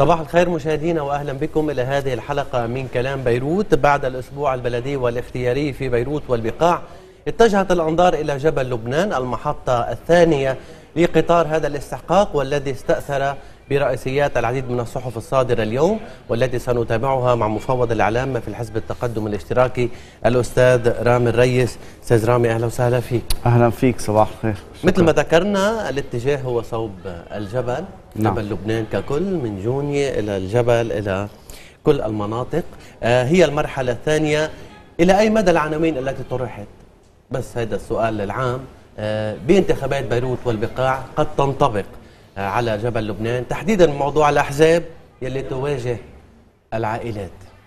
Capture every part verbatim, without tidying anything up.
صباح الخير مشاهدينا واهلا بكم الى هذه الحلقه من كلام بيروت. بعد الاسبوع البلدي والاختياري في بيروت والبقاع اتجهت الانظار الى جبل لبنان، المحطه الثانيه لقطار هذا الاستحقاق والذي استأثر برئيسيات العديد من الصحف الصادرة اليوم، والتي سنتابعها مع مفوض الإعلام في الحزب التقدم الاشتراكي الأستاذ رامي الريس. أستاذ رامي أهلا وسهلا فيك. أهلا فيك، صباح الخير. مثل ما ذكرنا الاتجاه هو صوب الجبل، نعم. جبل لبنان ككل، من جونية إلى الجبل إلى كل المناطق. آه هي المرحلة الثانية. إلى أي مدى العناوين التي طرحت؟ بس هذا السؤال العام آه بانتخابات بيروت والبقاع قد تنطبق آه على جبل لبنان، تحديدا موضوع الأحزاب يلي تواجه العائلات.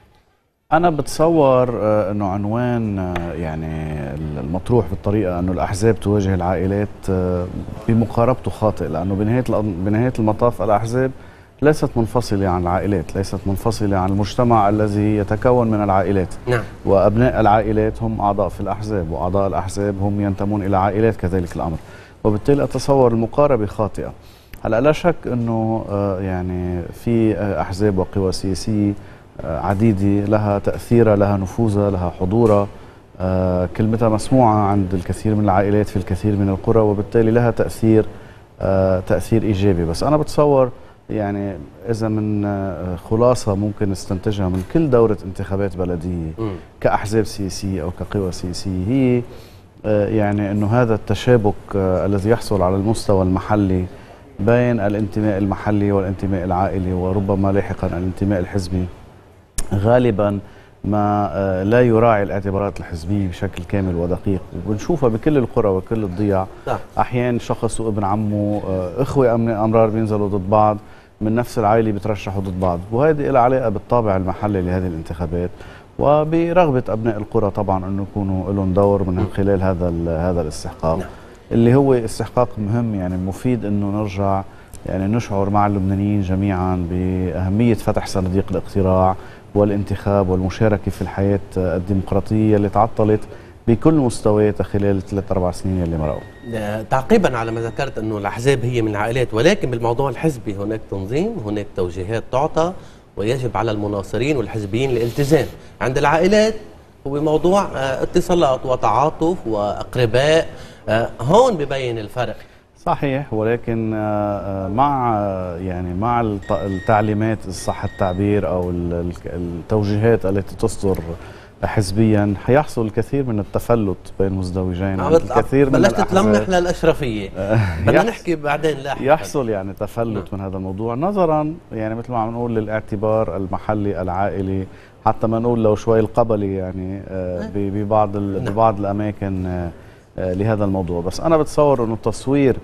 أنا بتصور أنه عنوان يعني المطروح بالطريقة أنه الأحزاب تواجه العائلات بمقاربته خاطئ، لأنه بنهاية بنهاية المطاف الأحزاب ليست منفصلة عن العائلات، ليست منفصلة عن المجتمع الذي يتكون من العائلات. نعم. وأبناء العائلات هم أعضاء في الأحزاب، وأعضاء الأحزاب هم ينتمون إلى عائلات كذلك الأمر، وبالتالي أتصور المقاربة خاطئة. هلا لا شك أنه يعني في أحزاب وقوى سياسية عديدة لها تأثيرها، لها نفوذها، لها حضورها، آه كلمتها مسموعة عند الكثير من العائلات في الكثير من القرى، وبالتالي لها تأثير آه تأثير إيجابي. بس أنا بتصور يعني إذا من آه خلاصة ممكن نستنتجها من كل دورة انتخابات بلدية م. كأحزاب سياسية أو كقوى سياسية، هي آه يعني أنه هذا التشابك آه الذي يحصل على المستوى المحلي بين الانتماء المحلي والانتماء العائلي وربما لاحقا الانتماء الحزبي غالبا ما لا يراعي الاعتبارات الحزبية بشكل كامل ودقيق، وبنشوفها بكل القرى وكل الضياع. أحيانا شخص وابن عمه إخوة أمرار بينزلوا ضد بعض من نفس العائلة بيترشحوا ضد بعض، وهذه لها علاقة بالطابع المحلي لهذه الانتخابات وبرغبة أبناء القرى طبعا أنه يكونوا لهم دور من خلال هذا هذا الاستحقاق اللي هو استحقاق مهم. يعني مفيد أنه نرجع يعني نشعر مع اللبنانيين جميعا بأهمية فتح صناديق الاقتراع والانتخاب والمشاركة في الحياة الديمقراطية اللي تعطلت بكل مستوياتها خلال الثلاث أربع سنين اللي مرقوا. تعقيبا على ما ذكرت أنه الأحزاب هي من العائلات، ولكن بالموضوع الحزبي هناك تنظيم، هناك توجيهات تعطى، ويجب على المناصرين والحزبيين الالتزام. عند العائلات هو موضوع اتصالات وتعاطف وأقرباء، هون ببين الفرق. صحيح، ولكن مع يعني مع التعليمات صح التعبير او التوجيهات التي تصدر حزبيا حيحصل الكثير من التفلت بين مزدوجين، الكثير من بلشت تلمح للاشرفيه بدنا نحكي بعدين لاحقا. يحصل يعني تفلت من هذا الموضوع نظرا يعني مثل ما عم نقول للاعتبار المحلي العائلي، حتى ما نقول لو شوي القبلي يعني ببعض ببعض الاماكن لهذا الموضوع. بس أنا بتصور أنه التصوير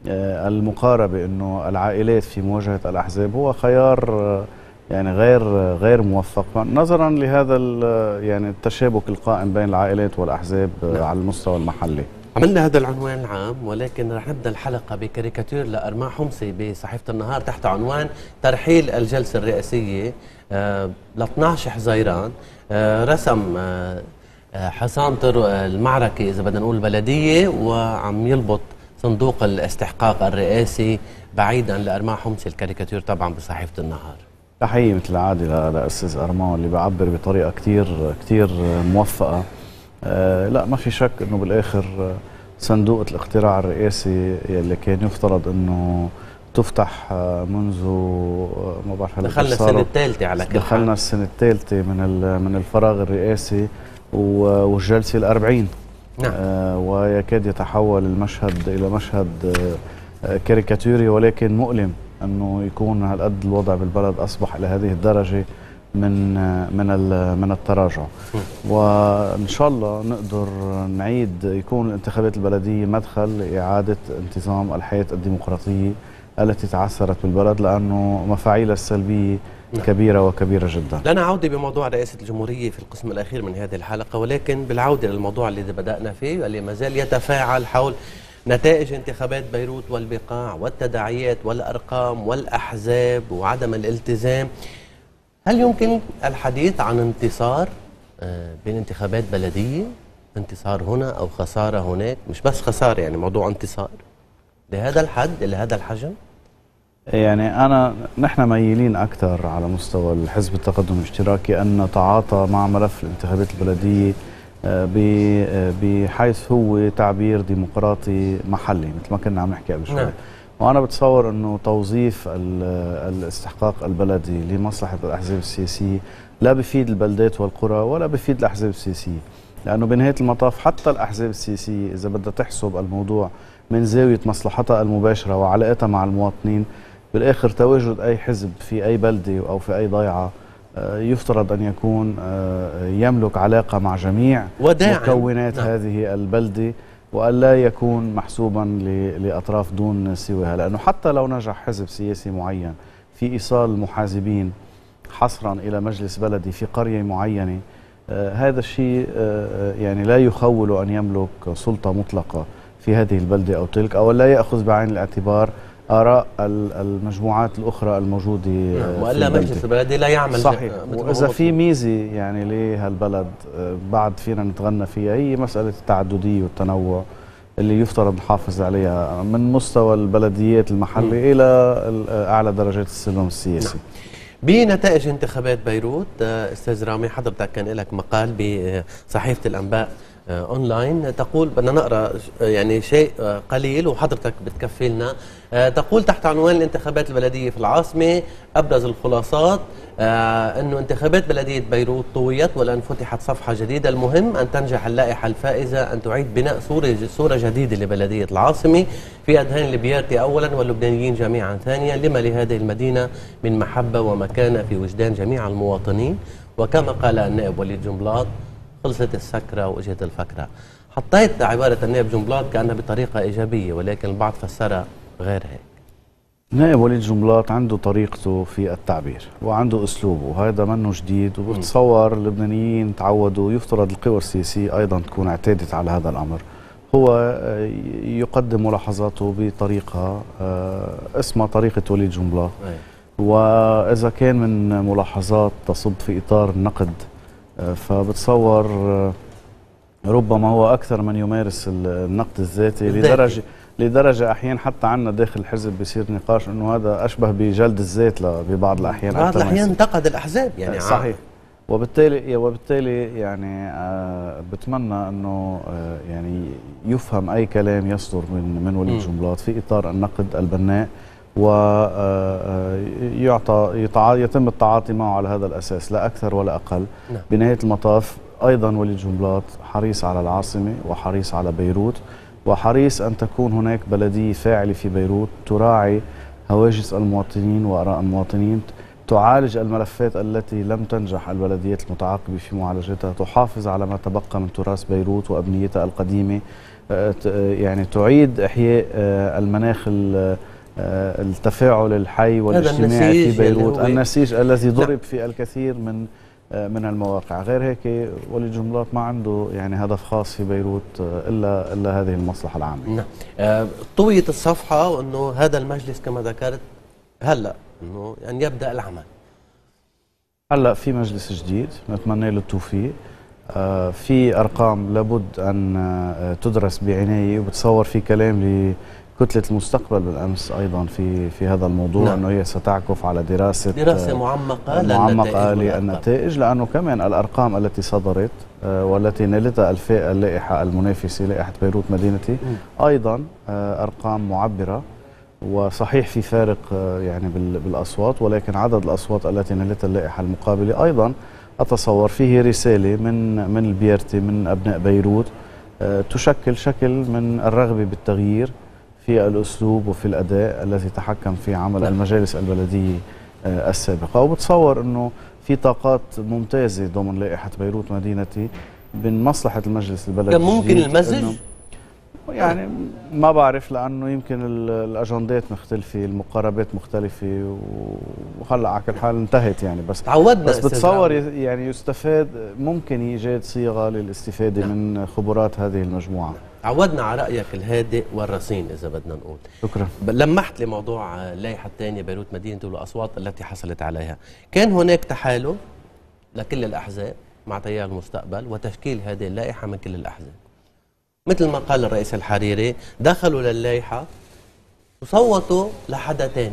المقاربة أنه العائلات في مواجهة الأحزاب هو خيار يعني غير غير موفق نظرا لهذا يعني التشابك القائم بين العائلات والأحزاب على المستوى المحلي. عملنا هذا العنوان العام، ولكن رح نبدأ الحلقة بكاريكاتير لأرماح حمصي بصحيفة النهار تحت عنوان ترحيل الجلسة الرئاسية ل اثني عشر حزيران. رسم حصان المعركة إذا بدنا نقول البلدية، وعم يلبط صندوق الاستحقاق الرئاسي بعيدا لأرماح حمصي. الكاريكاتير طبعا بصحيفة النهار. تحية مثل العادة لأستاذ أرمان اللي بيعبر بطريقة كتير كتير موفقة. آه لا ما في شك إنه بالآخر صندوق الاقتراع الرئاسي اللي كان يفترض إنه تفتح منذ ما بعرف دخلنا السنة الثالثة على كل حال، دخلنا السنة الثالثة من من الفراغ الرئاسي والجلسة الأربعين. نعم. آه ويكاد يتحول المشهد إلى مشهد آه كاريكاتوري، ولكن مؤلم أنه يكون هالقد الوضع بالبلد أصبح إلى هذه الدرجة من آه من من التراجع. وإن شاء الله نقدر نعيد يكون الانتخابات البلدية مدخل لإعادة انتظام الحياة الديمقراطية التي تعثرت بالبلد، لأنه مفاعيلها السلبية كبيرة وكبيرة جدا. لنا عودة بموضوع رئاسة الجمهورية في القسم الأخير من هذه الحلقة، ولكن بالعودة للموضوع اللي بدأنا فيه اللي ما زال يتفاعل حول نتائج انتخابات بيروت والبقاع والتداعيات والأرقام والأحزاب وعدم الالتزام. هل يمكن الحديث عن انتصار بين انتخابات بلدية، انتصار هنا أو خسارة هناك؟ مش بس خسارة، يعني موضوع انتصار لهذا الحد لهذا الحجم؟ يعني أنا نحن ميالين أكثر على مستوى الحزب التقدم الاشتراكي أن نتعاطى مع ملف الانتخابات البلدية بحيث هو تعبير ديمقراطي محلي مثل ما كنا عم نحكي قبل شوي. نعم. وأنا بتصور أنه توظيف الاستحقاق البلدي لمصلحة الأحزاب السياسية لا بفيد البلدات والقرى ولا بفيد الأحزاب السياسية، لأنه بنهاية المطاف حتى الأحزاب السياسية إذا بدها تحسب الموضوع من زاوية مصلحتها المباشرة وعلاقتها مع المواطنين، بالآخر تواجد أي حزب في أي بلدة أو في أي ضيعة يفترض أن يكون يملك علاقة مع جميع مكونات نعم. هذه البلدة، وألا يكون محسوبا لأطراف دون سواها، لأنه حتى لو نجح حزب سياسي معين في إيصال المحازبين حصرا إلى مجلس بلدي في قرية معينة، آه هذا الشيء آه يعني لا يخول أن يملك سلطة مطلقة في هذه البلدة أو تلك، أو لا يأخذ بعين الاعتبار آراء المجموعات الأخرى الموجودة نعم. وإلا مجلس البلدي لا يعمل صحيح. وإذا في ميزة يعني لهالبلد آه بعد فينا نتغنى فيها هي مسألة التعددية والتنوع اللي يفترض نحافظ عليها من مستوى البلديات المحلي م. إلى أعلى درجات السلم السياسي. نعم. بنتائج انتخابات بيروت استاذ رامي، حضرتك كان لك مقال بصحيفه الانباء اونلاين تقول بدنا نقرا يعني شيء قليل وحضرتك بتكفي لنا. تقول تحت عنوان الانتخابات البلديه في العاصمه ابرز الخلاصات انه انتخابات بلديه بيروت طويت والان فتحت صفحه جديده، المهم ان تنجح اللائحه الفائزه ان تعيد بناء صوره صوره جديده لبلديه العاصمه في اذهان البيارتي اولا واللبنانيين جميعا ثانيا، لما لهذه المدينه من محبه ومكانه في وجدان جميع المواطنين، وكما قال النائب وليد جنبلاط خلصت السكره واجت الفكره. حطيت عباره النائب جنبلاط كانها بطريقه ايجابيه ولكن البعض فسرها غير هيك. نائب وليد جنبلاط عنده طريقته في التعبير وعنده اسلوبه، وهذا منه جديد، وبتصور اللبنانيين تعودوا، يفترض القوى السياسيه ايضا تكون اعتادت على هذا الامر. هو يقدم ملاحظاته بطريقه اسمها طريقه وليد جنبلاط، واذا كان من ملاحظات تصب في اطار النقد فبتصور ربما هو اكثر من يمارس النقد الذاتي لدرجه لدرجه احيانا حتى عندنا داخل الحزب بيصير نقاش انه هذا اشبه بجلد الذات ببعض الاحيان. بعض الاحيان انتقد الاحزاب يعني صحيح. وبالتالي وبالتالي يعني آه بتمنى انه آه يعني يفهم اي كلام يصدر من من وليد جنبلاط في اطار النقد البناء، ويعطى يتم التعاطي معه على هذا الاساس لا اكثر ولا اقل. نعم. بنهايه المطاف ايضا وليد جنبلاط حريص على العاصمه وحريص على بيروت، وحريص أن تكون هناك بلدية فاعلة في بيروت تراعي هواجس المواطنين وآراء المواطنين، تعالج الملفات التي لم تنجح البلديات المتعاقبة في معالجتها، تحافظ على ما تبقى من تراث بيروت وأبنيتها القديمة، يعني تعيد إحياء المناخ التفاعل الحي والاجتماعي في بيروت، النسيج الذي ضرب في الكثير من من المواقع. غير هيك وليد جنبلاط ما عنده يعني هدف خاص في بيروت الا الا هذه المصلحه العامه. نعم. آه طويت الصفحه وانه هذا المجلس كما ذكرت هلا انه يعني يبدا العمل. هلا في مجلس جديد نتمنى له التوفيق. آه في ارقام لابد ان آه تدرس بعنايه، وبتصور في كلام ل كتلة المستقبل بالأمس أيضا في في هذا الموضوع. نعم. أنه هي ستعكف على دراسة دراسة معمقة معمقة للنتائج، لأنه كمان الأرقام التي صدرت والتي نالتها اللائحة المنافسة لائحة بيروت مدينتي م. أيضا أرقام معبرة، وصحيح في فارق يعني بالأصوات، ولكن عدد الأصوات التي نالتها اللائحة المقابلة أيضا أتصور فيه رسالة من من البيارتي من أبناء بيروت تشكل شكل من الرغبة بالتغيير في الأسلوب وفي الأداء الذي تحكم في عمل المجالس البلدية السابقة. وبتصور أنه في طاقات ممتازة ضمن لائحة بيروت مدينتي من مصلحة المجلس البلدي. كان ممكن المزج؟ يعني ما بعرف، لأنه يمكن الأجندات مختلفة، المقاربات مختلفة، وهلا على كل حال انتهت يعني. بس تعودنا بس بتصور يعني يستفاد، ممكن إيجاد صيغة للاستفادة نعم. من خبرات هذه المجموعة. عودنا على رأيك الهادئ والرصين إذا بدنا نقول. شكرا. لمحت لموضوع اللائحة الثانية بيروت مدينة والأصوات التي حصلت عليها. كان هناك تحالف لكل الأحزاب مع تيار المستقبل وتشكيل هذه اللائحة من كل الأحزاب. مثل ما قال الرئيس الحريري، دخلوا للائحة وصوتوا لحدا ثاني،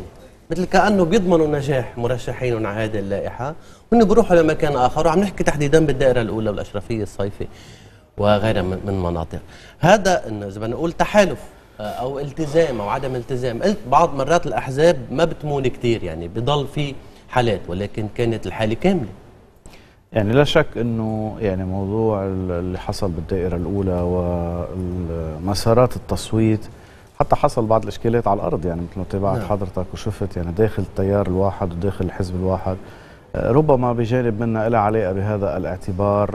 مثل كأنه بيضمنوا نجاح مرشحين على هذه اللائحة، وإنه بيروحوا لمكان آخر، وعم نحكي تحديدا بالدائرة الأولى والأشرفية الصيفي وغيرها من مناطق. هذا إنه إذا بدنا نقول تحالف أو التزام أو عدم التزام، قلت بعض مرات الأحزاب ما بتمون كتير، يعني بضل في حالات، ولكن كانت الحالة كاملة. يعني لا شك انه يعني موضوع اللي حصل بالدائره الاولى ومسارات التصويت، حتى حصل بعض الاشكالات على الارض، يعني مثل ما تابعت نعم. حضرتك وشفت يعني داخل التيار الواحد وداخل الحزب الواحد، ربما بجانب منا لها علاقه بهذا الاعتبار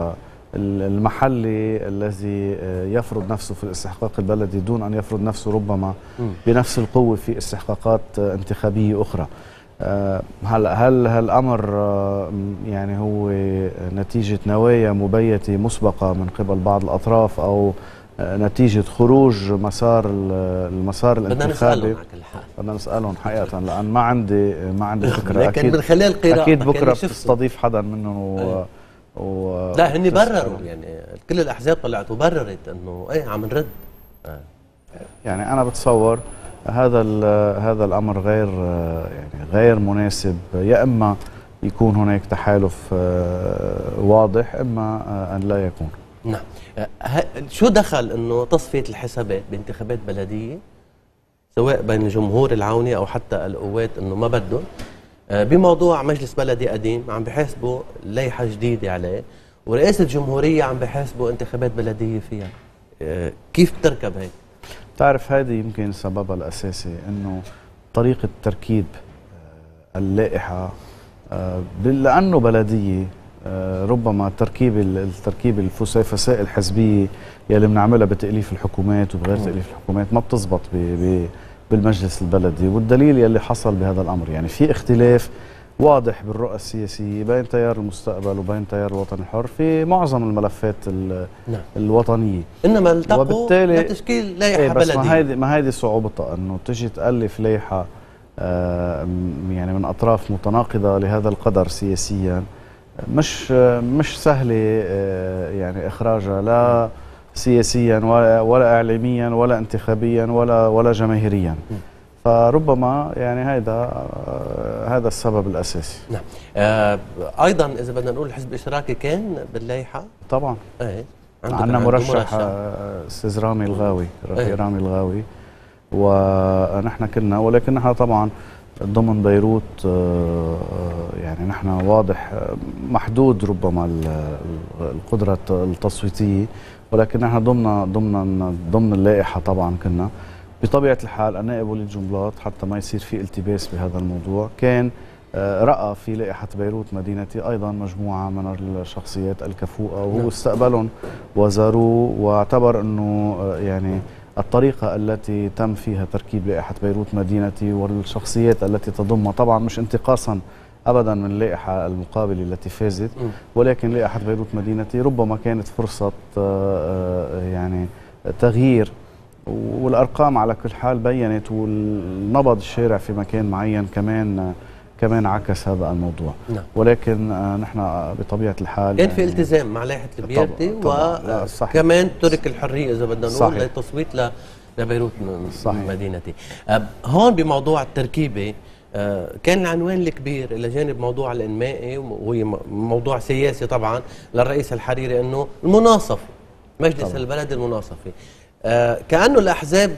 المحلي الذي يفرض نفسه في الاستحقاق البلدي دون ان يفرض نفسه ربما بنفس القوه في استحقاقات انتخابيه اخرى. هل هل هالامر يعني هو نتيجه نوايا مبيته مسبقه من قبل بعض الاطراف او نتيجه خروج مسار المسار الانتخابي؟ بدنا نسالهم حقيقه، لان ما عندي ما عندي فكره. لكن من خلال قراءة اكيد بكره بتستضيف حدا منهم و... و... لا هن برروا، يعني كل الاحزاب طلعت وبررت انه ايه عم نرد. آه. يعني انا بتصور هذا هذا الامر غير يعني غير مناسب، يا اما يكون هناك تحالف واضح اما ان لا يكون. نعم. شو دخل انه تصفيه الحسابات بانتخابات بلديه سواء بين الجمهور العوني او حتى القوات انه ما بدهم بموضوع مجلس بلدي قديم عم بحاسبوا لائحه جديده عليه، ورئاسه الجمهوريه عم بحاسبوا انتخابات بلديه فيها؟ كيف بتركب هيك؟ تعرف هذه يمكن سببها الأساسي أنه طريقة تركيب اللائحة لأنه بلدية، ربما تركيب التركيب الفسيفساء الحزبية يلي بنعملها بتأليف الحكومات وبغير تأليف الحكومات ما بتزبط بالمجلس البلدي، والدليل يلي حصل بهذا الأمر. يعني في اختلاف واضح بالرؤى السياسية بين تيار المستقبل وبين تيار الوطن الحر في معظم الملفات نعم. الوطنية، إنما التقوا لتشكيل لائحة ايه بس بلدية. ما هيدي ما هيدي صعوبتها، انه تجي تألف لائحة آه يعني من اطراف متناقضة لهذا القدر سياسيا، مش آه مش سهلة آه يعني اخراجها لا سياسيا ولا, ولا اعلاميا ولا انتخابيا ولا ولا جماهيريا. م. فربما يعني هذا هذا السبب الاساسي. نعم. آه ايضا اذا بدنا نقول الحزب الاشتراكي كان باللائحه؟ طبعا. ايه عندنا مرشح استاذ رامي الغاوي، رفيق رامي الغاوي، ونحن كنا، ولكن نحن طبعا ضمن بيروت يعني نحن واضح محدود ربما القدره التصويتيه، ولكن نحن ضمن ضمن ضمن اللائحه طبعا كنا. بطبيعة الحال النائب وليد جنبلاط حتى ما يصير في التباس بهذا الموضوع كان رأى في لائحة بيروت مدينتي أيضا مجموعة من الشخصيات الكفؤة وهو استقبلهم وزاروه، واعتبر أنه يعني الطريقة التي تم فيها تركيب لائحة بيروت مدينتي والشخصيات التي تضمها، طبعا مش انتقاصا أبدا من اللائحة المقابلة التي فازت، ولكن لائحة بيروت مدينتي ربما كانت فرصة يعني تغيير، والارقام على كل حال بينت، والنبض الشارع في مكان معين كمان كمان عكس هذا الموضوع. نعم. ولكن نحن بطبيعه الحال كان في التزام مع لائحه البيرتي، وكمان ترك الحريه اذا بدنا نقول للتصويت لبيروت مدينتي. هون بموضوع التركيبه كان العنوان الكبير الى جانب موضوع الانمائي وهو موضوع سياسي طبعا للرئيس الحريري، انه المناصفه مجلس طبعا. البلد المناصفي. آه كأنه الأحزاب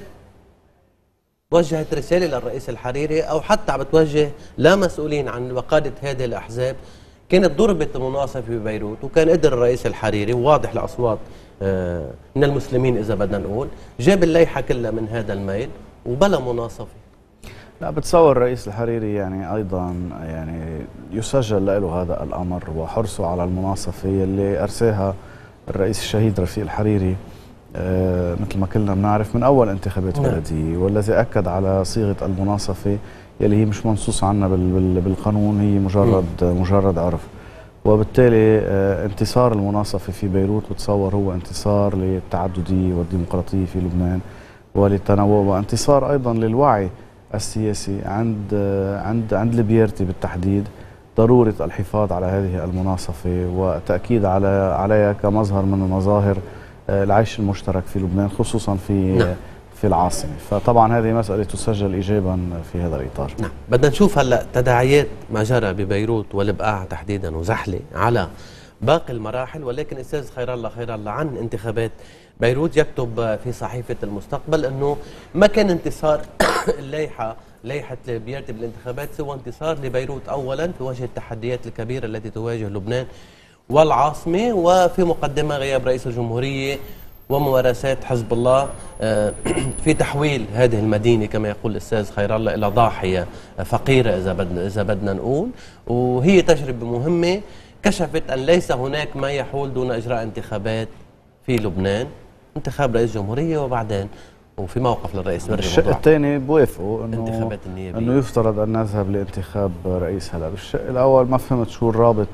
وجهت رسالة للرئيس الحريري أو حتى عم بتوجه لمسؤولين عن وقادة هذه الأحزاب. كانت ضربت المناصفة ببيروت، وكان قدر الرئيس الحريري واضح لأصوات آه من المسلمين إذا بدنا نقول جاب اللائحة كلها من هذا الميل وبلا مناصفة. لا بتصور الرئيس الحريري يعني أيضا يعني يسجل له هذا الأمر وحرصه على المناصفة اللي أرساها الرئيس الشهيد رفيق الحريري آه مثل ما كلنا بنعرف من اول انتخابات بلديه، والذي اكد على صيغه المناصفه يلي هي مش منصوص عنها بالقانون، هي مجرد م. مجرد عرف، وبالتالي آه انتصار المناصفه في بيروت بتصور هو انتصار للتعدديه والديمقراطيه في لبنان وللتنوع، وانتصار ايضا للوعي السياسي عند آه عند عند البيرتي بالتحديد ضروره الحفاظ على هذه المناصفه وتاكيد على عليها كمظهر من مظاهر العيش المشترك في لبنان، خصوصا في نعم. في العاصمة. فطبعا هذه مسألة تسجل إيجابا في هذا الإطار. نعم، بدنا نشوف هلا تداعيات ما جرى ببيروت والبقاع تحديدا وزحلة على باقي المراحل، ولكن استاذ خير الله خير الله عن انتخابات بيروت يكتب في صحيفة المستقبل انه ما كان انتصار اللائحة لائحة بيرتب الانتخابات سوى انتصار لبيروت اولا في وجه التحديات الكبيرة التي تواجه لبنان والعاصمة، وفي مقدمة غياب رئيس الجمهورية وممارسات حزب الله في تحويل هذه المدينة كما يقول الأستاذ خير الله إلى ضاحية فقيرة إذا بدنا إذا بدنا نقول. وهي تجربة مهمة كشفت أن ليس هناك ما يحول دون إجراء انتخابات في لبنان، انتخاب رئيس جمهورية وبعدين وفي موقف للرئيس بري. الشق الثاني بوافقوا انه انتخابات النيابية، انه يفترض ان نذهب لانتخاب رئيس. هلا بالشق الاول ما فهمت شو الرابط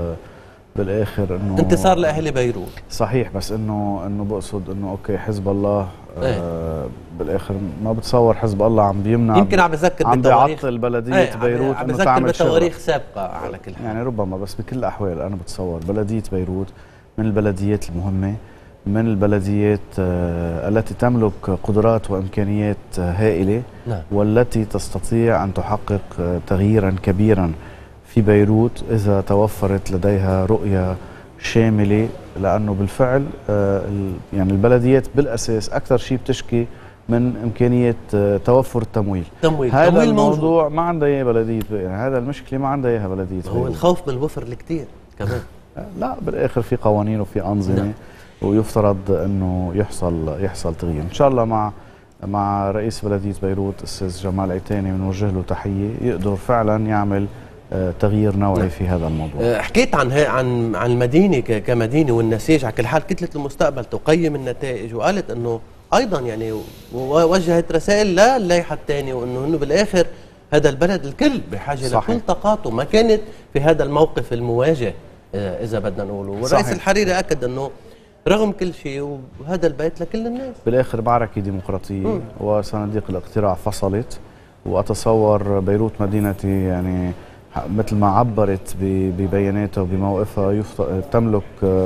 بالاخر انه انتصار لاهل بيروت. صحيح، بس انه انه بقصد انه اوكي حزب الله ايه؟ آه بالاخر ما بتصور حزب الله عم بيمنع، يمكن عم بذكر عم بيعطل بلديه ايه بيروت عم انه تعمل بتواريخ سابقه على كل حال. يعني ربما، بس بكل الاحوال انا بتصور بلديه بيروت من البلديات المهمه، من البلديات آه التي تملك قدرات وامكانيات آه هائله. نعم. والتي تستطيع ان تحقق آه تغييرا كبيرا في بيروت إذا توفرت لديها رؤية شاملة، لأنه بالفعل يعني البلديات بالأساس أكثر شيء بتشكي من إمكانية توفر التمويل. تمويل. هذا تمويل الموضوع موجود. ما عندها إياه بلدية، يعني هذا المشكلة ما عندها إياها بلدية هو الخوف من الوفر الكثير كمان. لا بالآخر في قوانين وفي أنظمة. نعم. ويفترض أنه يحصل يحصل تغيير إن شاء الله. مع مع رئيس بلدية بيروت أستاذ جمال عيتاني بنوجه له تحية، يقدر فعلا يعمل تغيير نوعي في هذا الموضوع. حكيت عن عن عن المدينه كمدينه والنسيج. على كل حال كتله المستقبل تقيم النتائج وقالت انه ايضا يعني ووجهت رسائل للائحه الثانيه، وانه انه بالاخر هذا البلد الكل بحاجه صحيح. لكل طاقاته، ما كانت في هذا الموقف المواجه اذا بدنا نقوله. والرئيس الحريري اكد انه رغم كل شيء وهذا البيت لكل الناس. بالاخر معركه ديمقراطيه م. وصناديق الاقتراع فصلت، واتصور بيروت مدينتي يعني مثل ما عبرت ببياناتها وبموقفها تملك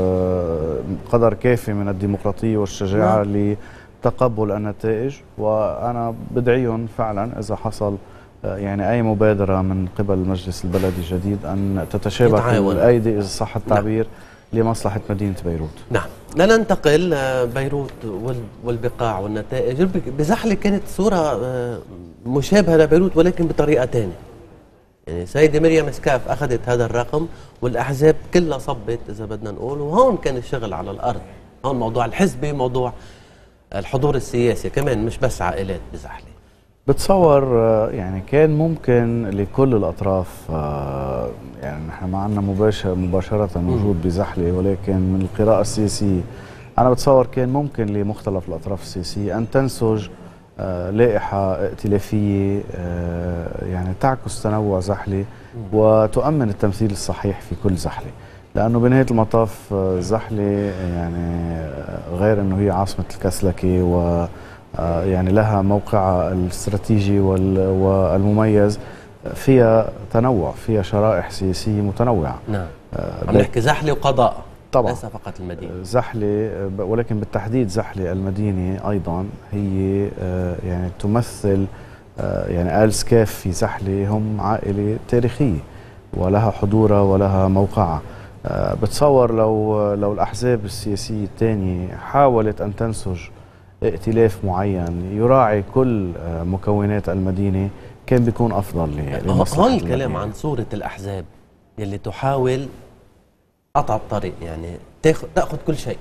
قدر كافي من الديمقراطية والشجاعة نعم. لتقبل النتائج. وأنا بدعيهم فعلا إذا حصل يعني أي مبادرة من قبل المجلس البلدي الجديد أن تتشابك الأيدي إذا صح التعبير نعم. لمصلحة مدينة بيروت. نعم. لننتقل بيروت والبقاع والنتائج. بزحلة كانت صورة مشابهة لبيروت ولكن بطريقة ثانية. يعني سيدة مريم سكاف أخذت هذا الرقم والأحزاب كلها صبت إذا بدنا نقول، وهون كان الشغل على الأرض. هون موضوع الحزبي، موضوع الحضور السياسي كمان، مش بس عائلات بزحلة. بتصور يعني كان ممكن لكل الأطراف، يعني نحن ما عندنا مباشر مباشرة وجود بزحلة، ولكن من القراءة السياسية أنا بتصور كان ممكن لمختلف الأطراف السياسية أن تنسج آه لائحة ائتلافية آه يعني تعكس تنوع زحلة وتؤمن التمثيل الصحيح في كل زحلة، لأنه بنهاية المطاف آه زحلة يعني غير أنه هي عاصمة الكسلكة و آه يعني لها موقعها الاستراتيجي والمميز، فيها تنوع، فيها شرائح سياسية متنوعة. نعم. عم نحكي زحلة وقضاء طبعا، ليس فقط المدينة. زحلة، ولكن بالتحديد زحلة المدينة أيضا هي يعني تمثل يعني آل سكاف في زحلة هم عائلة تاريخية ولها حضورها ولها موقعها. بتصور لو لو الأحزاب السياسية الثانية حاولت أن تنسج ائتلاف معين يراعي كل مكونات المدينة كان بيكون أفضل لمصلحة. هون الكلام عن صورة الأحزاب يلي تحاول قطع الطريق، يعني تاخذ تاخذ كل شيء.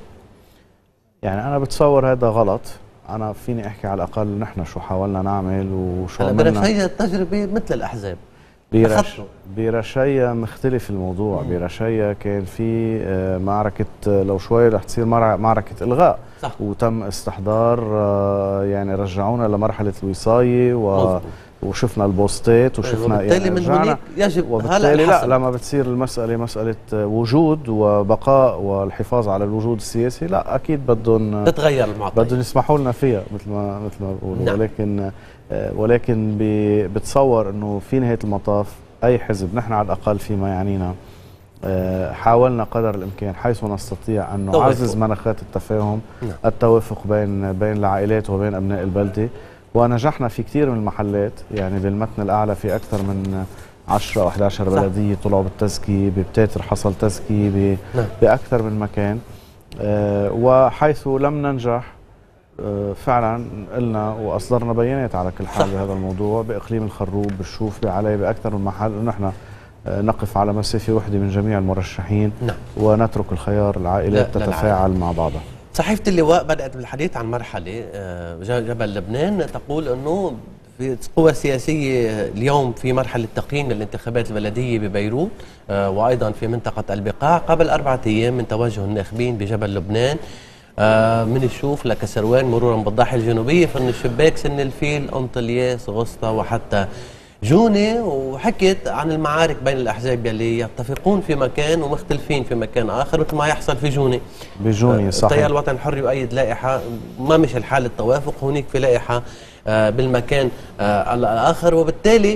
يعني انا بتصور هذا غلط. انا فيني احكي على الاقل نحن شو حاولنا نعمل وشو عملنا. برشاية التجربه مثل الاحزاب. برش برشاية مختلف الموضوع. مم. برشاية كان في معركة لو شوي رح تصير معركة إلغاء. صح. وتم استحضار يعني رجعونا لمرحلة الوصاية و وشفنا البوستات وشفنا يعني من هناك يجب وبالتالي لا لما بتصير المسألة مسألة وجود وبقاء والحفاظ على الوجود السياسي، لا أكيد بدهم تتغير المعطيات، بدهم يسمحوا لنا فيها مثل ما مثل ما بقولوا. نعم. ولكن ولكن بتصور إنه في نهاية المطاف أي حزب، نحن على الأقل فيما يعنينا حاولنا قدر الامكان حيث نستطيع ان نعزز مناخات التفاهم، نعم. التوافق بين بين العائلات وبين ابناء البلده، ونجحنا في كثير من المحلات. يعني بالمتن الاعلى في اكثر من عشرة او إحدى عشرة بلديه طلعوا بالتزكيه، ببتاتر حصل تزكيه، نعم. باكثر من مكان. أه وحيث لم ننجح أه فعلا قلنا واصدرنا بيانات على كل حال بهذا الموضوع، باقليم الخروب، بالشوف، بعلي، باكثر من محل، انه نحن نقف على مسافة واحدة من جميع المرشحين، نعم. ونترك الخيار العائلات تتفاعل مع بعضها. صحيفة اللواء بدأت بالحديث عن مرحلة جبل لبنان، تقول أنه في قوى سياسية اليوم في مرحلة تقييم للانتخابات البلدية ببيروت وأيضا في منطقة البقاع قبل أربعة أيام من توجه الناخبين بجبل لبنان، من الشوف لكسروان مرورا بالضاحية الجنوبية، فن الشباك، سن الفيل، أنطلياس، غسطة، وحتى جوني، وحكيت عن المعارك بين الأحزاب يلي يتفقون في مكان ومختلفين في مكان آخر، مثل ما يحصل في جوني. بجوني صحيح. التيار الوطني الحر يؤيد لائحة ما مش الحال التوافق، هناك في لائحة بالمكان الآخر، وبالتالي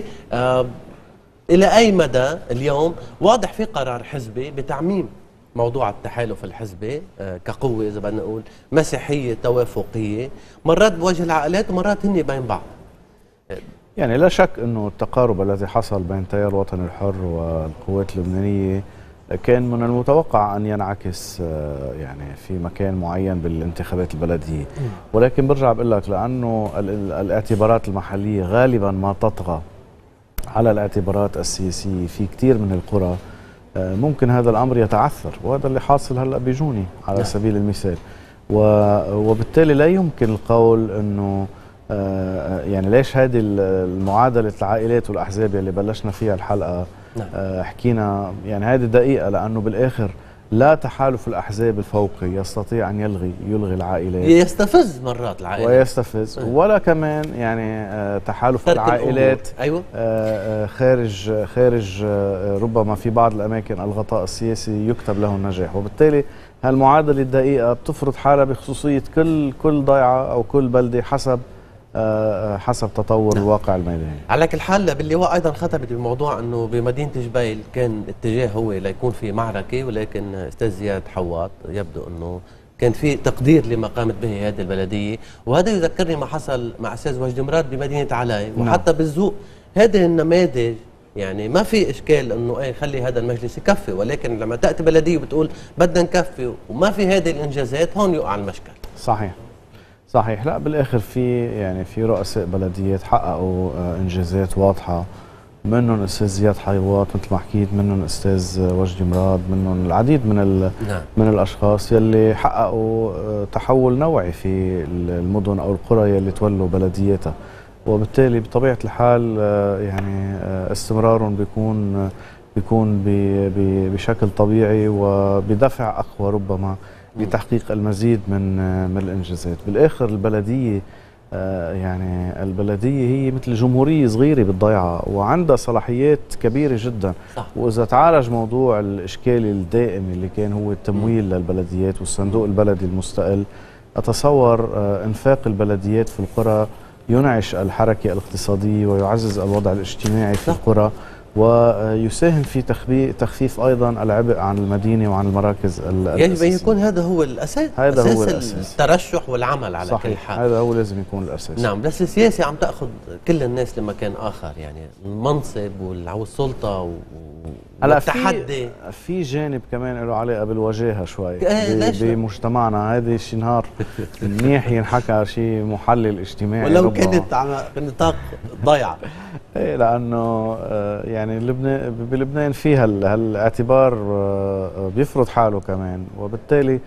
إلى أي مدى اليوم واضح في قرار حزبي بتعميم موضوع التحالف الحزبي كقوة إذا بدنا نقول مسيحية توافقية، مرات بوجه العائلات ومرات هن بين بعض. يعني لا شك انه التقارب الذي حصل بين التيار الوطني الحر والقوات اللبنانيه كان من المتوقع ان ينعكس يعني في مكان معين بالانتخابات البلديه، ولكن برجع بقول لك لانه الاعتبارات المحليه غالبا ما تطغى على الاعتبارات السياسيه في كثير من القرى، ممكن هذا الامر يتعثر، وهذا اللي حاصل هلا بجوني على سبيل المثال. وبالتالي لا يمكن القول انه آه يعني ليش هذه المعادلة العائلات والأحزاب اللي بلشنا فيها الحلقة، نعم. آه حكينا يعني هذه دقيقة، لأنه بالآخر لا تحالف الأحزاب الفوقي يستطيع أن يلغي يلغي العائلات، يستفز مرات العائلات ويستفز، أيوة. ولا كمان يعني آه تحالف العائلات، أيوة. آه خارج خارج آه ربما في بعض الأماكن الغطاء السياسي يكتب له النجاح، وبالتالي هالمعادلة الدقيقة بتفرض حالها بخصوصية كل كل ضيعة أو كل بلدة حسب حسب تطور نعم. الواقع الميداني. على كل حال باللواء ايضا خطبت بموضوع انه بمدينه جبيل كان اتجاه هو ليكون في معركه، ولكن استاذ زياد حواط يبدو انه كان في تقدير لما قامت به هذه البلديه، وهذا يذكرني ما حصل مع استاذ وجدي مراد بمدينه علاي، وحتى نعم. بالذوق هذه النماذج يعني ما في اشكال انه ايه خلي هذا المجلس يكفي، ولكن لما تاتي بلديه بتقول بدنا نكفي وما في هذه الانجازات، هون يقع المشكل. صحيح صحيح. لا بالاخر في يعني في رؤساء بلديات حققوا انجازات واضحه، منهم استاذ زياد حيوات مثل ما حكيت، منهم استاذ وجدي مراد، منهم العديد من نعم. من الاشخاص يلي حققوا تحول نوعي في المدن او القرى يلي تولوا بلدياتها، وبالتالي بطبيعه الحال يعني استمرارهم بيكون بيكون بشكل طبيعي وبدفع اقوى ربما لتحقيق المزيد من من الانجازات. بالاخر البلديه آه يعني البلديه هي مثل جمهوريه صغيره بالضيعه وعندها صلاحيات كبيره جدا، صح. واذا تعالج موضوع الاشكال الدائم اللي كان هو التمويل م. للبلديات والصندوق البلدي المستقل، اتصور آه انفاق البلديات في القرى ينعش الحركه الاقتصاديه ويعزز الوضع الاجتماعي في صح. القرى، ويساهم في تخفيف ايضا العبء عن المدينه وعن المراكز يجب ان يكون هذا هو الاساس، هذا أساس هو الاساس الترشح والعمل على صحيح. كل حال هذا هو لازم يكون الاساس. نعم، بس السياسه عم تاخذ كل الناس لمكان اخر، يعني المنصب والسلطه والتحدي. في في جانب كمان له علاقه بالوجاهه شوي بمجتمعنا، هذا شيء نهار منيح ينحكى شيء محلل اجتماعي ولو كانت على نطاق ضيعه. ايه لانه يعني لبنان بلبنان فيها هالاعتبار بيفرض حاله كمان، وبالتالي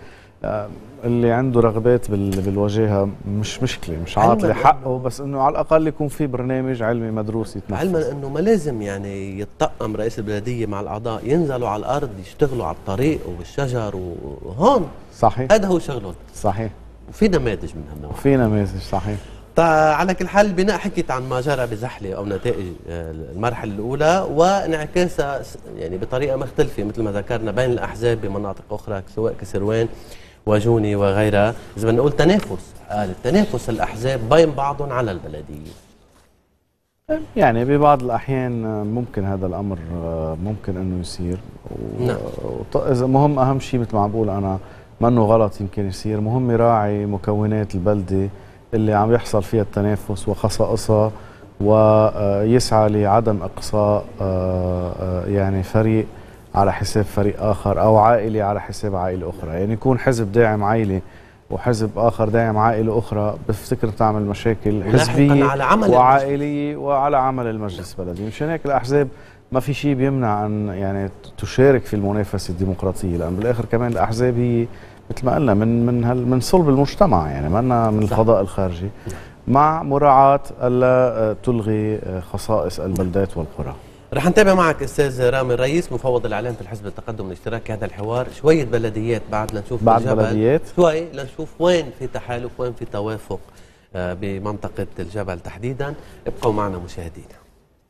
اللي عنده رغبات بالوجاهه مش مشكله، مش عاطله حقه، بس انه على الاقل يكون في برنامج علمي مدروس يتنفذ. علما انه ما لازم يعني يتطقم رئيس البلديه مع الاعضاء ينزلوا على الارض يشتغلوا على الطريق والشجر وهون صحيح، هذا هو شغلهم صحيح، وفي نماذج من هالنوع، وفي نماذج صحيح. على كل حال البناء حكيت عن ما جرى بزحله او نتائج المرحله الاولى وانعكاسها يعني بطريقه مختلفه مثل ما ذكرنا بين الاحزاب بمناطق اخرى سواء كسروان وجوني وغيرها. اذا بدنا نقول تنافس، قال التنافس الاحزاب بين بعضهم على البلديه. يعني ببعض الأحيان ممكن هذا الأمر ممكن أنه يصير. نعم. إذا مهم أهم شيء مثل ما عم بقول أنا ما أنه غلط يمكن يصير، مهم يراعي مكونات البلدة اللي عم يحصل فيها التنافس وخصائصها، ويسعى لعدم إقصاء يعني فريق على حساب فريق آخر أو عائلة على حساب عائلة أخرى. يعني يكون حزب داعم عائلة وحزب آخر داعم عائلة أخرى، بفتكر تعمل مشاكل حزبية على عمل وعائلية وعلى عمل المجلس البلدي. مشان هيك الأحزاب ما في شيء بيمنع أن يعني تشارك في المنافسة الديمقراطية، لأن بالآخر كمان الأحزاب هي مثل ما قلنا من من هال من صلب المجتمع، يعني ما من الفضاء الخارجي، مع مراعاة ألا تلغي خصائص البلدات والقرى. رح نتابع معك استاذ رامي الرئيس مفوض الاعلام في الحزب التقدم الاشتراكي هذا الحوار. شويه بلديات بعد لنشوف بعد بلديات شوي لنشوف وين في تحالف وين في توافق بمنطقه الجبل تحديدا. ابقوا معنا مشاهدينا.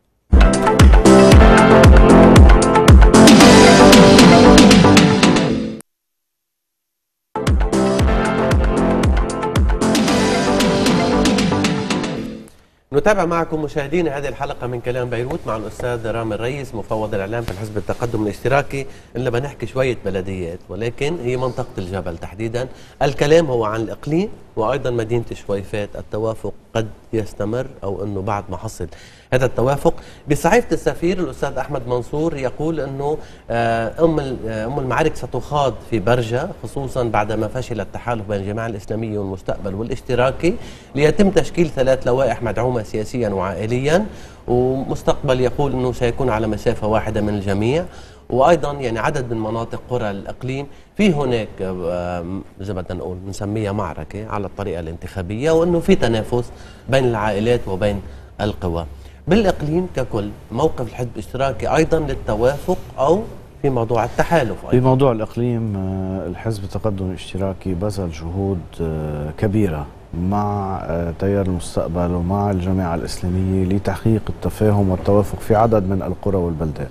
نتابع معكم مشاهدينا هذه الحلقة من كلام بيروت مع الأستاذ رامي الرئيس مفوض الإعلام في الحزب التقدم الاشتراكي. إلا بنحكي شوية بلديات ولكن هي منطقة الجبل تحديدا. الكلام هو عن الإقليم وأيضا مدينة شويفات. التوافق قد يستمر أو أنه بعد ما حصل هذا التوافق. بصحيفة السفير الأستاذ أحمد منصور يقول أنه أم أم المعارك ستخاض في برجة، خصوصا بعدما فشل التحالف بين الجماعة الإسلامية والمستقبل والاشتراكي ليتم تشكيل ثلاث لوائح مدعومة سياسيا وعائليا. ومستقبل يقول أنه سيكون على مسافة واحدة من الجميع. وايضا يعني عدد من مناطق قرى الاقليم في هناك زي ما بدنا نقول بنسميها معركه على الطريقه الانتخابيه، وانه في تنافس بين العائلات وبين القوى. بالاقليم ككل موقف الحزب الاشتراكي ايضا للتوافق او في موضوع التحالف أيضا؟ في موضوع الاقليم الحزب التقدم الاشتراكي بذل جهود كبيره مع تيار المستقبل ومع الجماعه الاسلاميه لتحقيق التفاهم والتوافق في عدد من القرى والبلدات،